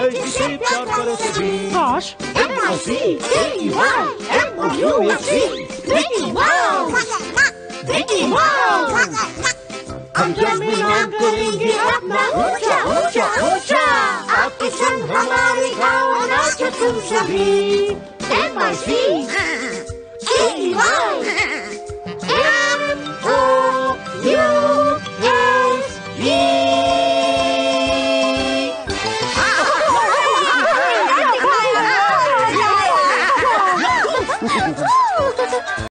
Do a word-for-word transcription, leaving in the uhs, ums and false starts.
J-C Chocolate City. Gosh. M I C K E Y M O U S E. Mickey Mouse. Mickey Mouse. हम जमीन नाम करेंगे अपना ऊंचा ऊंचा ऊंचा आपके संग हमारे गाँव नाचो तुम सभी M I C K E Y